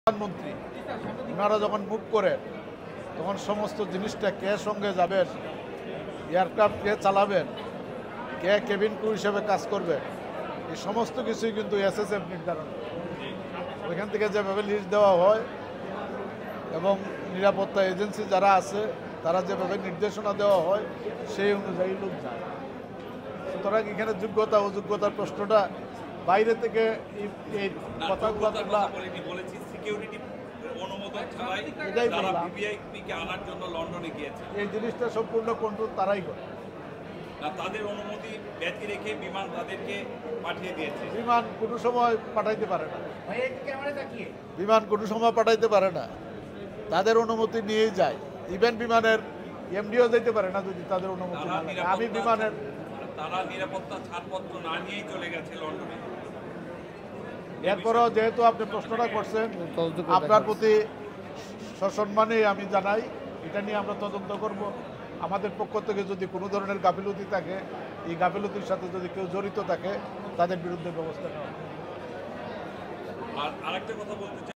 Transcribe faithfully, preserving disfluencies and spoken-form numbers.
প্রধানমন্ত্রী ওনারা যখন মুভ করেন তখন সমস্ত জিনিসটা কে সঙ্গে যাবেন, এয়ারক্রাফট কে চালাবেন, কে কেবিন ক্রু হিসেবে কাজ করবে, এই সমস্ত কিছুই কিন্তু এসএসএফ নির্ধারণ। ওইখান থেকে যেভাবে লিস্ট দেওয়া হয় এবং নিরাপত্তা এজেন্সি যারা আছে তারা যেভাবে নির্দেশনা দেওয়া হয় সেই অনুযায়ী লোক যায়। সুতরাং এখানে যোগ্যতা অযোগ্যতার প্রশ্নটা বাইরে থেকে এই কথাগুলো তোলা এই জিনিসটা সম্পূর্ণ কন্ট্রোল তারাই করে। তাদের অনুমতি ব্যতি রেখে বিমান তাদেরকে পাঠিয়ে দিয়েছে। বিমান কোনো সময় পাঠাইতে পারে না, বিমান কোনো সময় পাঠাইতে পারে না, তাদের অনুমতি নিয়েই যায়। ইভেন বিমানের এমডিও যেতে পারে না যদি তাদের অনুমতি না লাগে। আমি বিমানের তারা নিরাপত্তা ছাড়পত্র না নিয়েই চলে গেছে লন্ডনে। এরপরও যেহেতু আপনি প্রশ্নটা করছেন, আপনার প্রতি সসম্মানে আমি জানাই, এটা নিয়ে আমরা তদন্ত করব। আমাদের পক্ষ থেকে যদি কোনো ধরনের গাফিলতি থাকে, এই গাফিলতির সাথে যদি কেউ জড়িত থাকে তাদের বিরুদ্ধে ব্যবস্থা নেওয়া। আর আরেকটা কথা বলতে চাই।